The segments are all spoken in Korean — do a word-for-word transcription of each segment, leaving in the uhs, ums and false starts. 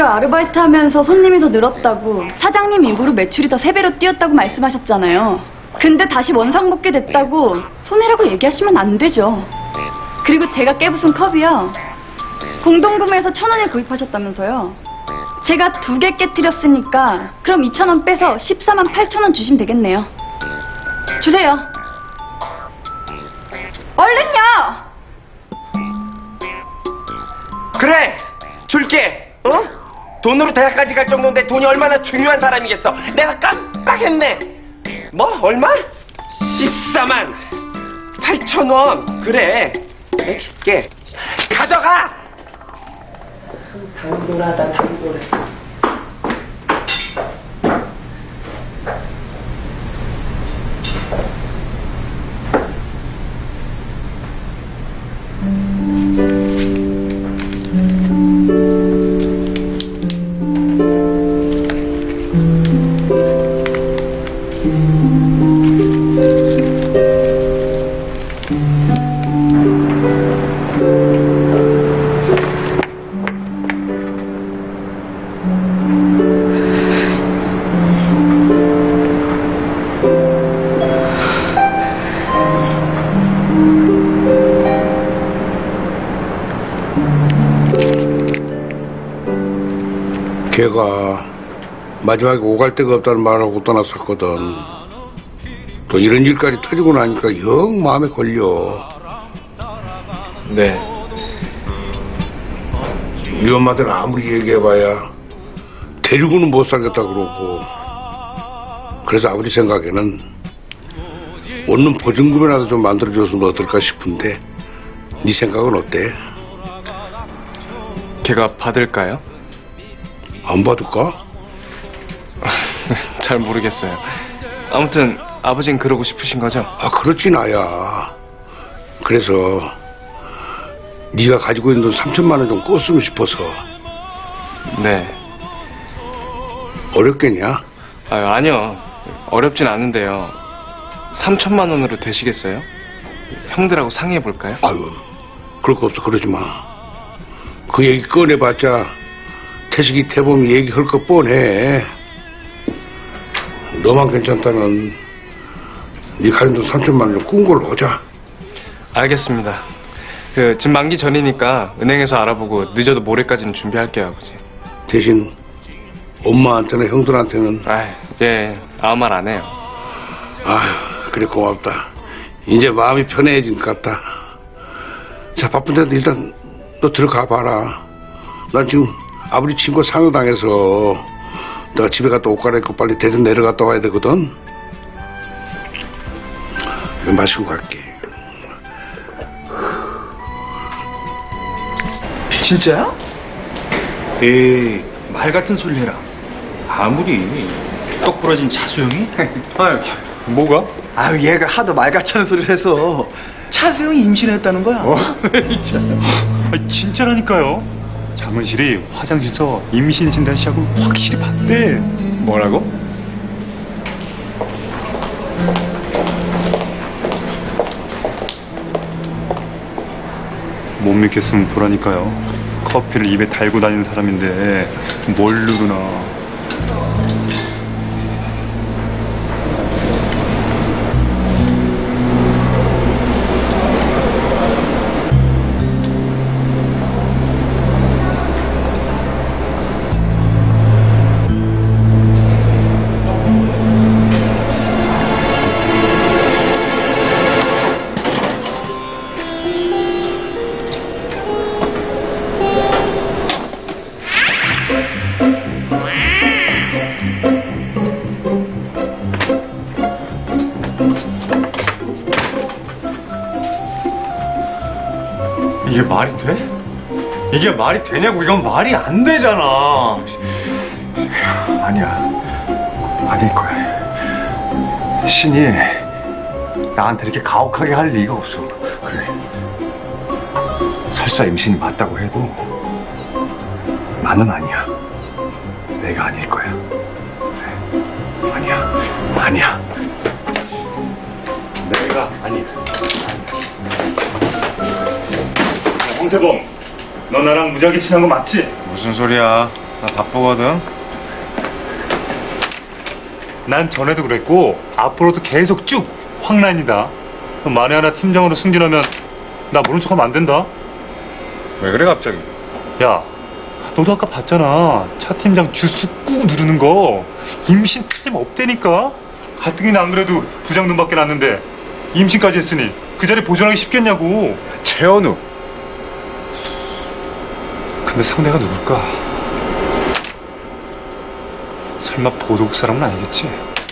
오히려 아르바이트하면서 손님이 더 늘었다고, 사장님 이후로 매출이 더 세 배로 뛰었다고 말씀하셨잖아요. 근데 다시 원상복귀 됐다고 손해라고 얘기하시면 안 되죠. 그리고 제가 깨부순 컵이요, 공동구매해서 천 원에 구입하셨다면서요. 제가 두 개 깨뜨렸으니까 그럼 이천 원 빼서 십사만 팔천 원 주시면 되겠네요. 주세요. 얼른요! 그래! 줄게! 어? 돈으로 대학까지 갈 정도인데 돈이 얼마나 중요한 사람이겠어. 내가 깜빡했네. 뭐? 얼마? 십사만 팔천 원. 그래, 내가 줄게. 가져가! 당돌하다, 당돌해. 걔가 마지막에 오갈 데가 없다는 말하고 떠났었거든. 또 이런 일까지 터지고 나니까 영 마음에 걸려. 네. 네 엄마들은 아무리 얘기해봐야 데리고는 못 살겠다 그러고. 그래서 아버지 생각에는 얻는 보증금이라도 좀 만들어줬으면 어떨까 싶은데, 네 생각은 어때? 걔가 받을까요? 안 받을까? 잘 모르겠어요. 아무튼 아버진 그러고 싶으신 거죠? 아, 그렇지 나야. 그래서 네가 가지고 있는 돈 삼천만 원 좀 꿨으면 싶어서. 네. 어렵겠냐? 아, 아니요. 어렵진 않은데요. 삼천만 원으로 되시겠어요? 형들하고 상의해 볼까요? 아유, 그럴 거 없어. 그러지 마. 그 얘기 꺼내봤자 태식이 태범이 얘기할 거 뻔해. 너만 괜찮다면 네 가진 돈 삼천만 원 꾼 걸로 하자. 알겠습니다. 그 집 만기 전이니까 은행에서 알아보고 늦어도 모레까지는 준비할게요, 아버지. 대신 엄마한테나 형들한테는. 아, 예, 아무 말 안 해요. 아휴, 그래 고맙다. 이제 마음이 편해진 것 같다. 자, 바쁜데 일단 너 들어가 봐라. 난 지금 아버지 친구 상여당해서 내가 집에 갔다 옷 갈아입고 빨리 대전 내려갔다 와야 되거든. 마시고 갈게. 진짜야? 에이, 말 같은 소리 해라. 아무리 똑 부러진 차수영이? 아유, 뭐가? 아유, 얘가 하도 말 같은 소리를 해서 차수영이 임신했다는 거야. 어? 아, 진짜라니까요. 자문실이 화장실에서 임신 진단 시하고 확실히 봤대. 뭐라고? 못 믿겠으면 보라니까요. 커피를 입에 달고 다니는 사람인데 뭘 누르나. 이게 말이 돼? 이게 말이 되냐고. 이건 말이 안 되잖아. 아니야, 아닐 거야. 신이 나한테 이렇게 가혹하게 할 리가 없어. 그래, 설사 임신이 맞다고 해도 나는 아니야. 내가 아닐 거야. 아니야, 아니야. 내가 아니야. 홍태범, 너 나랑 무지하게 친한 거 맞지? 무슨 소리야? 나 바쁘거든. 난 전에도 그랬고 앞으로도 계속 쭉 황란이다. 만에 하나 팀장으로 승진하면 나 모른 척하면 안 된다. 왜 그래 갑자기? 야, 너도 아까 봤잖아. 차 팀장 주스 꾹 누르는 거. 임신 틀림없다니까. 가뜩이나 안 그래도 부장 눈밖에 났는데 임신까지 했으니 그 자리 보존하기 쉽겠냐고. 최현우. 근데 상대가 누굴까? 설마 보도국 사람은 아니겠지?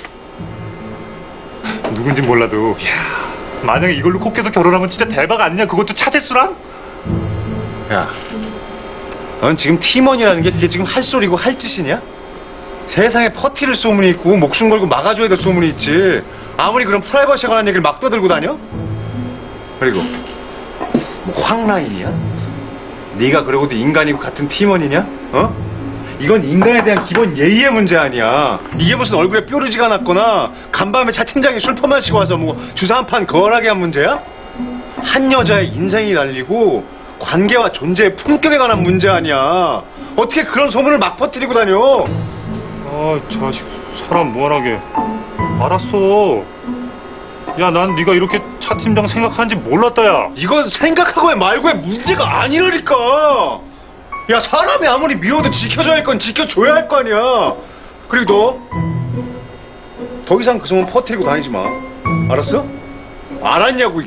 누군진 몰라도 야, 만약에 이걸로 콧겨서 결혼하면 진짜 대박 아니냐? 그것도 차재수랑? 야, 넌 지금 팀원이라는 게 그게 지금 할 소리고 할 짓이냐? 세상에 퍼티를 소문이 있고 목숨 걸고 막아줘야 될 소문이 있지. 아무리 그런 프라이버시에 관한 얘기를 막 떠들고 다녀? 그리고 뭐 황라인이야? 네가 그러고도 인간이고 같은 팀원이냐? 어? 이건 인간에 대한 기본 예의의 문제 아니야. 이게 무슨 얼굴에 뾰루지가 났거나 간밤에 차 팀장이 술 퍼마시고 와서 뭐 주사 한 판 거하게 한 문제야? 한 여자의 인생이 달리고 관계와 존재의 품격에 관한 문제 아니야. 어떻게 그런 소문을 막 퍼뜨리고 다녀? 아, 자식 사람 무한하게. 알았어. 야, 난 네가 이렇게 차 팀장 생각하는지 몰랐다, 야. 이건 생각하고의 말고의 문제가 아니라니까. 야, 사람이 아무리 미워도 지켜줘야 할 건 지켜줘야 할 거 아니야. 그리고 너 더 이상 그 소문 퍼뜨리고 다니지 마. 알았어? 알았냐고.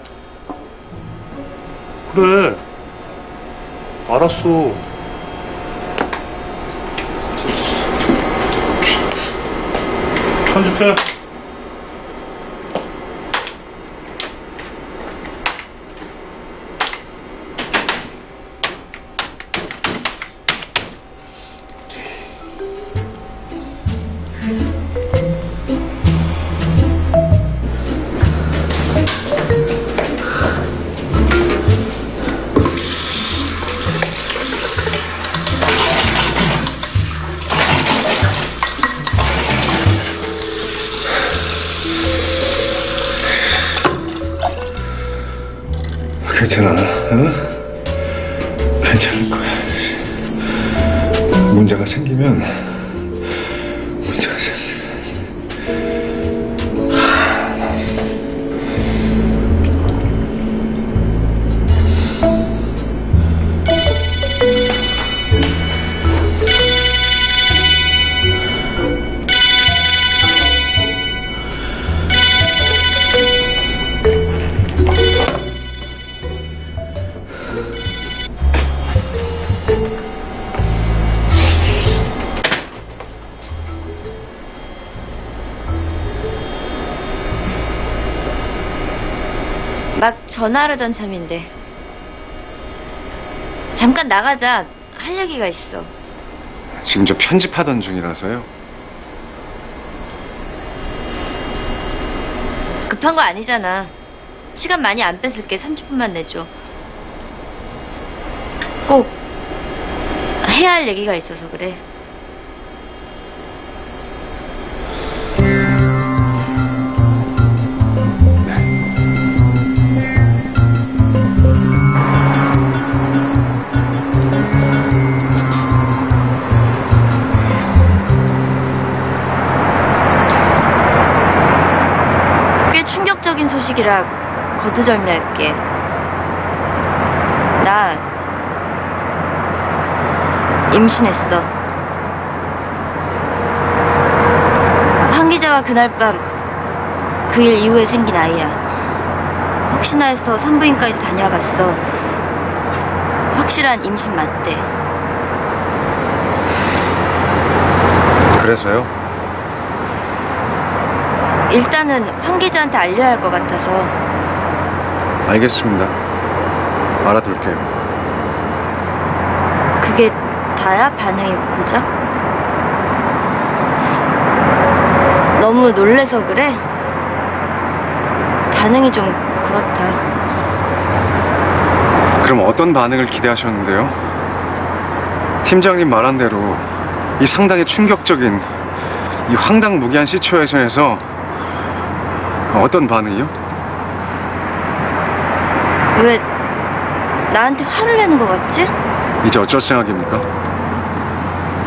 그래. 알았어. 편집해. 괜찮아, 응? 괜찮을 거야. 문제가 생기면 문제가 생기면 막 전화하려던 참인데. 잠깐 나가자. 할 얘기가 있어. 지금 저 편집하던 중이라서요. 급한 거 아니잖아. 시간 많이 안 뺏을게. 삼십 분만 내줘. 꼭 해야 할 얘기가 있어서 그래. 꽤 충격적인 소식이라 거두절미할게. 나 임신했어. 황 기자와 그날 밤 그 일 이후에 생긴 아이야. 혹시나 해서 산부인과에도 다녀와봤어. 확실한 임신 맞대. 그래서요? 일단은 황 기자한테 알려야 할 것 같아서. 알겠습니다. 알아둘게요. 그게 다야? 반응이 고작? 너무 놀래서 그래? 반응이 좀 그렇다. 그럼 어떤 반응을 기대하셨는데요? 팀장님 말한 대로 이 상당히 충격적인 이 황당무계한 시츄에이션에서 어떤 반응이요? 왜 나한테 화를 내는 것 같지? 이제 어쩔 생각입니까?